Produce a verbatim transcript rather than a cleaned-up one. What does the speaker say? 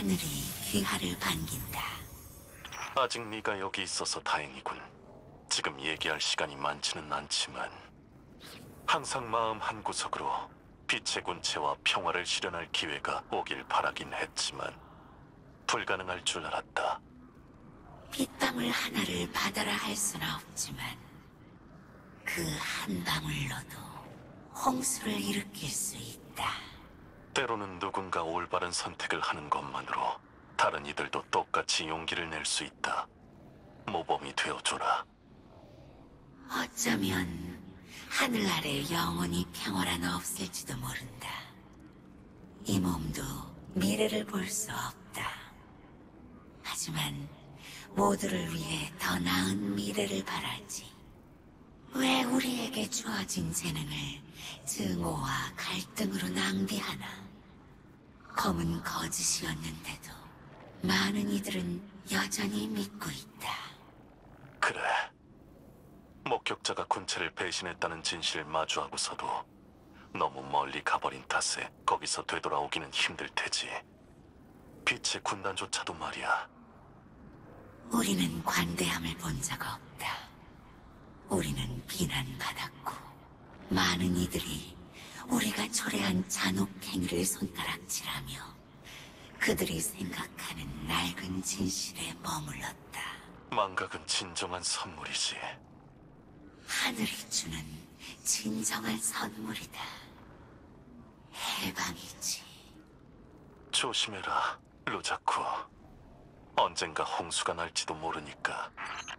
하늘이 귀하를 반긴다. 아직 네가 여기 있어서 다행이군. 지금 얘기할 시간이 많지는 않지만 항상 마음 한구석으로 빛의 군체와 평화를 실현할 기회가 오길 바라긴 했지만 불가능할 줄 알았다. 빗방울 하나를 받아라 할 수는 없지만 그 한 방울로도 홍수를 일으킬 수 있다. 때로는 누군가 올바른 선택을 하는 것만으로 다른 이들도 똑같이 용기를 낼 수 있다. 모범이 되어줘라. 어쩌면 하늘 아래 영원히 평화란 없을지도 모른다. 이 몸도 미래를 볼 수 없다. 하지만 모두를 위해 더 나은 미래를 바라지. 왜 우리에게 주어진 재능을 증오와 갈등으로 낭비하나? 검은 거짓이었는데도 많은 이들은 여전히 믿고 있다. 그래. 목격자가 군체를 배신했다는 진실을 마주하고서도 너무 멀리 가버린 탓에 거기서 되돌아오기는 힘들 테지. 빛의 군단조차도 말이야. 우리는 관대함을 본 적 없다. 우리는 비난받았고 많은 이들이 우리가 초래한 잔혹행위를 손가락질하며 그들이 생각하는 낡은 진실에 머물렀다. 망각은 진정한 선물이지. 하늘이 주는 진정한 선물이다. 해방이지. 조심해라, 루자쿠. 언젠가 홍수가 날지도 모르니까.